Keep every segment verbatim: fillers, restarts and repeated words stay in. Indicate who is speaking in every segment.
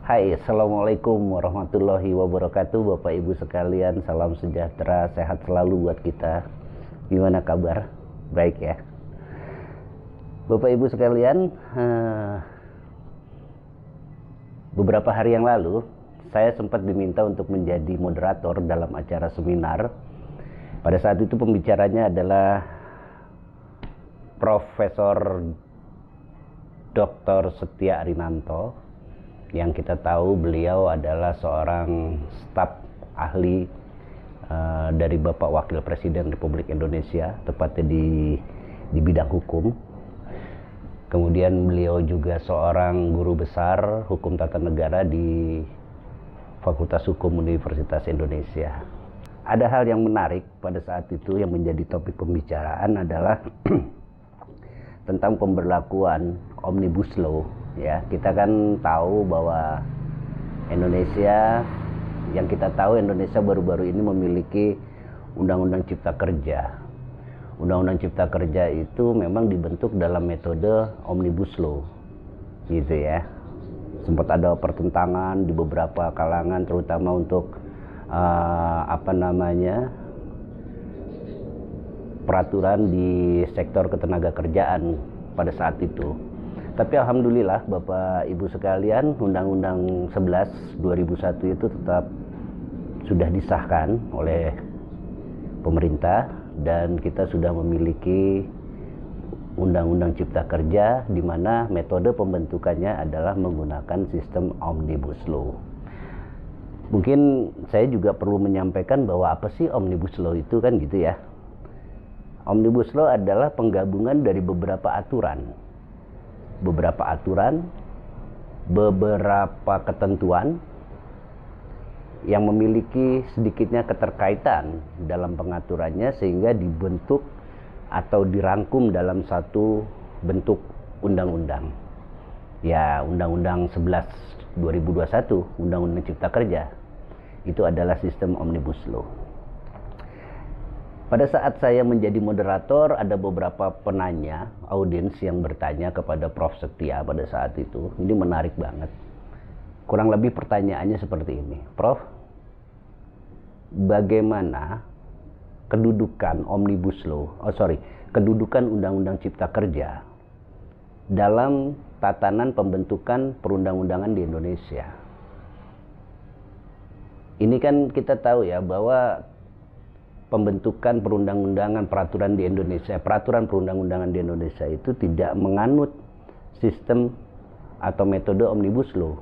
Speaker 1: Hai, Assalamualaikum warahmatullahi wabarakatuh. Bapak Ibu sekalian, salam sejahtera, sehat selalu buat kita. Gimana kabar? Baik ya. Bapak Ibu sekalian, eh, beberapa hari yang lalu saya sempat diminta untuk menjadi moderator dalam acara seminar. Pada saat itu pembicaranya adalah Profesor doktor Setia Arinanto, yang kita tahu beliau adalah seorang staf ahli uh, dari Bapak Wakil Presiden Republik Indonesia, tepatnya di di bidang hukum. Kemudian beliau juga seorang guru besar hukum tata negara di Fakultas Hukum Universitas Indonesia. Ada hal yang menarik pada saat itu yang menjadi topik pembicaraan adalah tentang pemberlakuan Omnibus Law. Ya, kita kan tahu bahwa Indonesia, yang kita tahu Indonesia baru-baru ini memiliki Undang-Undang Cipta Kerja. Undang-Undang Cipta Kerja itu memang dibentuk dalam metode Omnibus Law, gitu ya. Sempat ada pertentangan di beberapa kalangan, terutama untuk uh, apa namanya peraturan di sektor ketenagakerjaan pada saat itu. Tapi alhamdulillah Bapak Ibu sekalian, Undang-Undang sebelas dua ribu satu itu tetap sudah disahkan oleh pemerintah dan kita sudah memiliki Undang-Undang Cipta Kerja di mana metode pembentukannya adalah menggunakan sistem Omnibus Law. Mungkin saya juga perlu menyampaikan bahwa apa sih Omnibus Law itu, kan gitu ya. Omnibus Law adalah penggabungan dari beberapa aturan. Beberapa aturan, beberapa ketentuan yang memiliki sedikitnya keterkaitan dalam pengaturannya sehingga dibentuk atau dirangkum dalam satu bentuk undang-undang. Ya, Undang-Undang sebelas dua ribu dua puluh satu, Undang-Undang Cipta Kerja, itu adalah sistem Omnibus Law. Pada saat saya menjadi moderator, ada beberapa penanya, audiens yang bertanya kepada Prof Setia pada saat itu. Ini menarik banget. Kurang lebih pertanyaannya seperti ini. Prof, bagaimana kedudukan Omnibus Law, oh sorry, kedudukan Undang-Undang Cipta Kerja dalam tatanan pembentukan perundang-undangan di Indonesia? Ini kan kita tahu ya bahwa pembentukan perundang-undangan peraturan di Indonesia, peraturan perundang-undangan di Indonesia itu tidak menganut sistem atau metode Omnibus Law.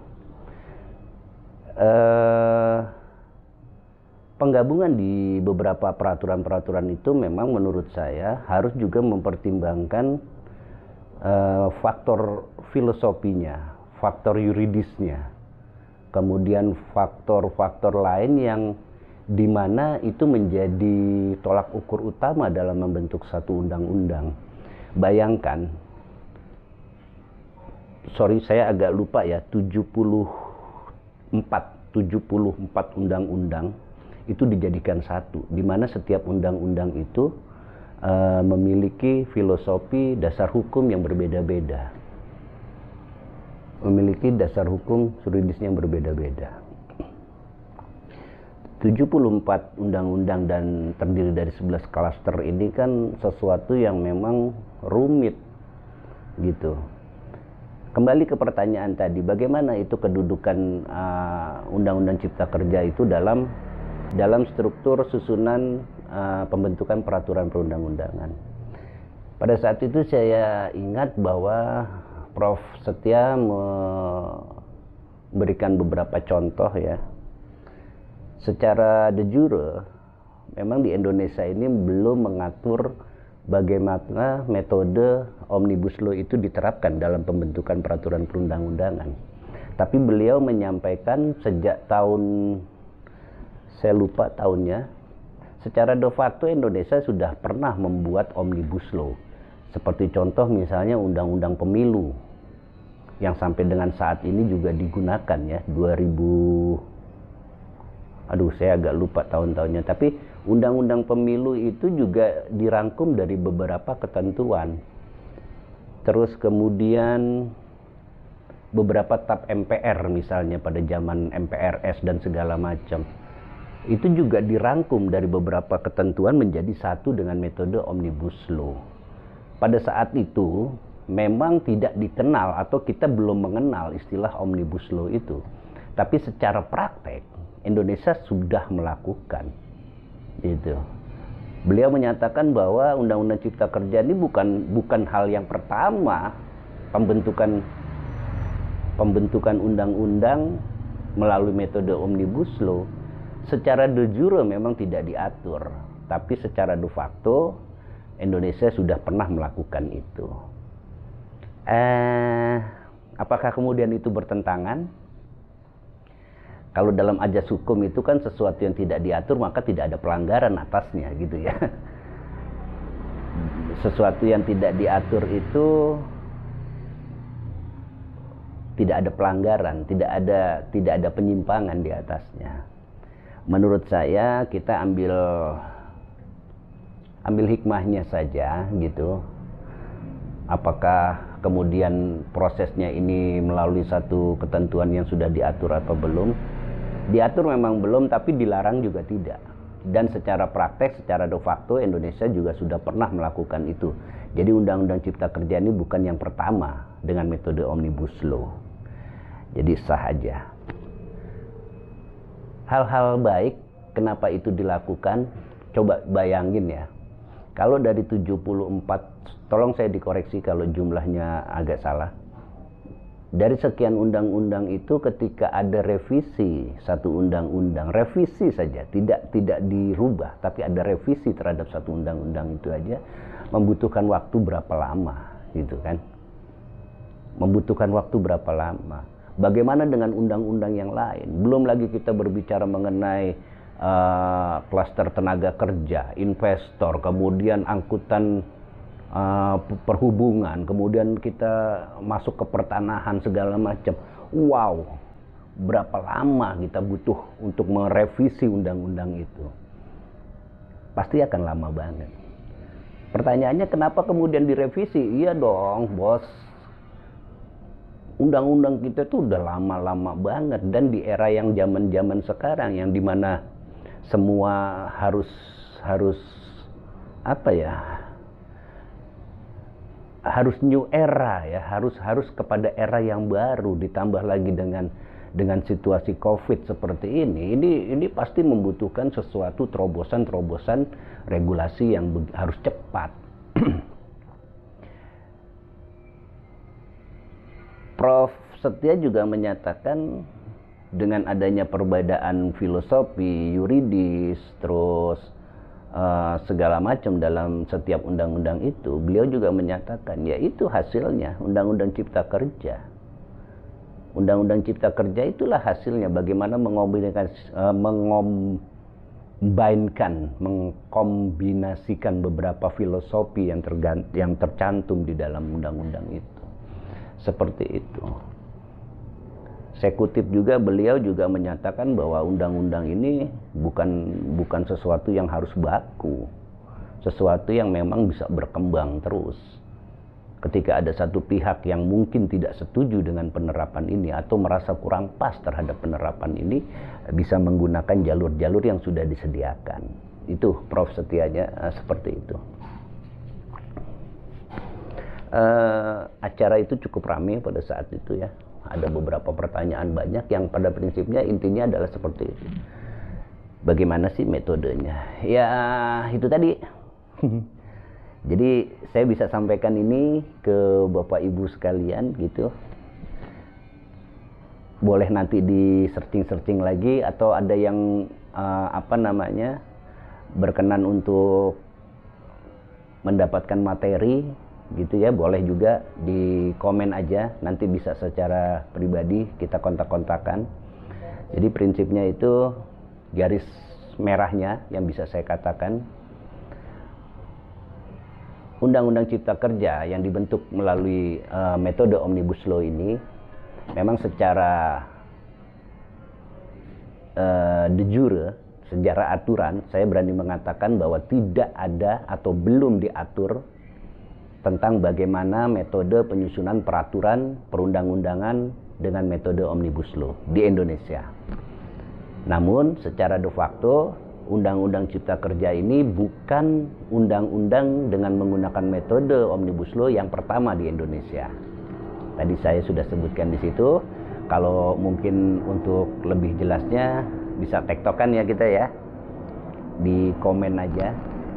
Speaker 1: Eh, penggabungan di beberapa peraturan-peraturan itu memang menurut saya harus juga mempertimbangkan eh, faktor filosofinya, faktor yuridisnya, kemudian faktor-faktor lain yang di mana itu menjadi tolak ukur utama dalam membentuk satu undang-undang. Bayangkan, sorry saya agak lupa ya, tujuh puluh empat undang-undang itu dijadikan satu, di mana setiap undang-undang itu uh, memiliki filosofi dasar hukum yang berbeda-beda, memiliki dasar hukum yuridisnya yang berbeda-beda. tujuh puluh empat undang-undang dan terdiri dari sebelas klaster ini kan sesuatu yang memang rumit gitu. Kembali ke pertanyaan tadi, bagaimana itu kedudukan uh, Undang-Undang Cipta Kerja itu dalam dalam struktur susunan uh, pembentukan peraturan perundang-undangan. Pada saat itu saya ingat bahwa Prof Setia memberikan beberapa contoh ya. Secara de jure, memang di Indonesia ini belum mengatur bagaimana metode Omnibus Law itu diterapkan dalam pembentukan peraturan perundang-undangan. Tapi beliau menyampaikan sejak tahun, saya lupa tahunnya, secara de facto Indonesia sudah pernah membuat Omnibus Law. Seperti contoh misalnya Undang-Undang Pemilu, yang sampai dengan saat ini juga digunakan ya, dua ribu aduh saya agak lupa tahun-tahunnya, tapi Undang-Undang Pemilu itu juga dirangkum dari beberapa ketentuan. Terus kemudian beberapa tap M P R misalnya pada zaman M P R S dan segala macam, itu juga dirangkum dari beberapa ketentuan menjadi satu dengan metode Omnibus Law. Pada saat itu memang tidak dikenal atau kita belum mengenal istilah Omnibus Law itu, tapi secara praktek Indonesia sudah melakukan itu. Beliau menyatakan bahwa Undang-Undang Cipta Kerja ini bukan bukan hal yang pertama pembentukan pembentukan undang-undang melalui metode Omnibus Law. Secara de jure memang tidak diatur, tapi secara de facto Indonesia sudah pernah melakukan itu. Eh, apakah kemudian itu bertentangan? Kalau dalam ajas hukum itu kan sesuatu yang tidak diatur maka tidak ada pelanggaran atasnya gitu ya. Sesuatu yang tidak diatur itu tidak ada pelanggaran, tidak ada tidak ada penyimpangan di atasnya. Menurut saya kita ambil ambil hikmahnya saja gitu. Apakah kemudian prosesnya ini melalui satu ketentuan yang sudah diatur atau belum? Diatur memang belum, tapi dilarang juga tidak. Dan secara praktek, secara de facto Indonesia juga sudah pernah melakukan itu. Jadi Undang-Undang Cipta Kerja ini bukan yang pertama dengan metode Omnibus Law. Jadi sah aja. Hal-hal baik, kenapa itu dilakukan? Coba bayangin ya. Kalau dari tujuh puluh empat, tolong saya dikoreksi kalau jumlahnya agak salah. Dari sekian undang-undang itu ketika ada revisi satu undang-undang, revisi saja, tidak tidak dirubah, tapi ada revisi terhadap satu undang-undang itu aja membutuhkan waktu berapa lama, gitu kan? Membutuhkan waktu berapa lama? Bagaimana dengan undang-undang yang lain? Belum lagi kita berbicara mengenai uh, klaster tenaga kerja, investor, kemudian angkutan Uh, perhubungan, kemudian kita masuk ke pertanahan segala macam. Wow, berapa lama kita butuh untuk merevisi undang-undang itu? Pasti akan lama banget. Pertanyaannya kenapa kemudian direvisi? Iya dong, bos. Undang-undang kita tuh udah lama-lama banget, dan di era yang zaman-zaman sekarang yang dimana semua harus harus apa ya? harus new era ya, harus harus kepada era yang baru, ditambah lagi dengan dengan situasi Covid seperti ini, ini ini pasti membutuhkan sesuatu terobosan-terobosan regulasi yang harus cepat. Prof Setia juga menyatakan dengan adanya perbedaan filosofi, yuridis, terus Uh, segala macam dalam setiap undang-undang itu, beliau juga menyatakan ya itu hasilnya Undang-Undang Cipta Kerja. Undang-Undang Cipta Kerja itulah hasilnya bagaimana mengombinasikan, uh, mengombinkan, mengkombinasikan beberapa filosofi yang tergant yang tercantum di dalam undang-undang itu. Seperti itu. Saya kutip juga, beliau juga menyatakan bahwa undang-undang ini bukan bukan sesuatu yang harus baku, sesuatu yang memang bisa berkembang terus. Ketika ada satu pihak yang mungkin tidak setuju dengan penerapan ini atau merasa kurang pas terhadap penerapan ini, bisa menggunakan jalur-jalur yang sudah disediakan. Itu Prof Setianya uh, seperti itu. Uh, acara itu cukup ramai pada saat itu ya. Ada beberapa pertanyaan banyak yang pada prinsipnya intinya adalah seperti itu. Bagaimana sih metodenya? Ya itu tadi. Jadi saya bisa sampaikan ini ke Bapak Ibu sekalian gitu. Boleh nanti di searching-searching lagi, atau ada yang uh, apa namanya berkenan untuk mendapatkan materi gitu ya, boleh juga di komen aja, nanti bisa secara pribadi kita kontak-kontakan. Jadi prinsipnya itu garis merahnya yang bisa saya katakan, Undang-Undang Cipta Kerja yang dibentuk melalui uh, metode Omnibus Law ini memang secara uh, de jure, secara aturan, saya berani mengatakan bahwa tidak ada atau belum diatur tentang bagaimana metode penyusunan peraturan perundang-undangan dengan metode Omnibus Law di Indonesia. Namun secara de facto Undang-Undang Cipta Kerja ini bukan undang-undang dengan menggunakan metode Omnibus Law yang pertama di Indonesia. Tadi saya sudah sebutkan di situ. Kalau mungkin untuk lebih jelasnya bisa tektokan ya kita ya, di komen aja.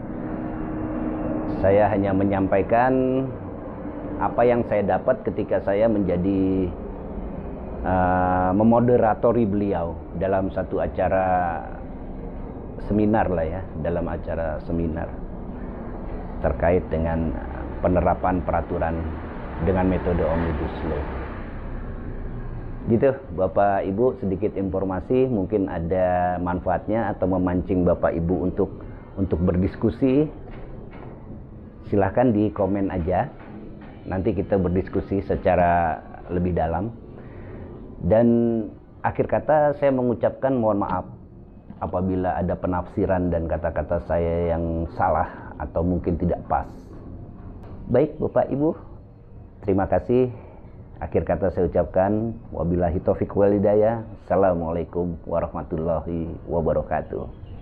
Speaker 1: Saya hanya menyampaikan apa yang saya dapat ketika saya menjadi uh, memoderatori beliau dalam satu acara seminar lah ya, dalam acara seminar terkait dengan penerapan peraturan dengan metode Omnibus Law. Gitu Bapak Ibu, sedikit informasi, mungkin ada manfaatnya atau memancing Bapak Ibu untuk untuk berdiskusi. Silahkan di komen aja, nanti kita berdiskusi secara lebih dalam. Dan akhir kata saya mengucapkan mohon maaf apabila ada penafsiran dan kata-kata saya yang salah atau mungkin tidak pas. Baik Bapak Ibu, terima kasih. Akhir kata saya ucapkan wabillahi taufiq wal hidayah. Assalamualaikum warahmatullahi wabarakatuh.